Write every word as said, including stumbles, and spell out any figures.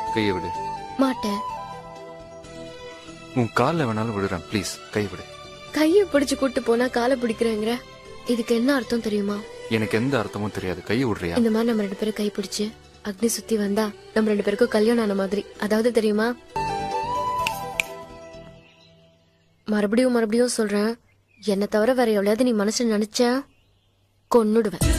கையை விடு. மாட்டேன். உன் கால்ல வேணாலும் விடுறேன், ப்ளீஸ் கை விடு. கையை பிடிச்சு கூட்டு போனா காலை பிடிக்கிறேங்கிற, இதுக்கு என்ன அர்த்தம் தெரியுமா? எனக்கு எந்த அர்த்தமும் தெரியாது, கையை விடுறியா? இந்த மாதிரி நம்ம ரெண்டு பேரும் கை பிடிச்சு அக்னி சுத்தி வந்தா நம்ம ரெண்டு பேருக்கும் கல்யாணம் ஆன மாதிரி. அதாவது தெரியுமா, மறுபடியும் மறுபடியும் சொல்றேன், என்ன தவிர வேற எவ்வளவு நீ மனசுல நினைச்ச கொன்னுடுவேன்.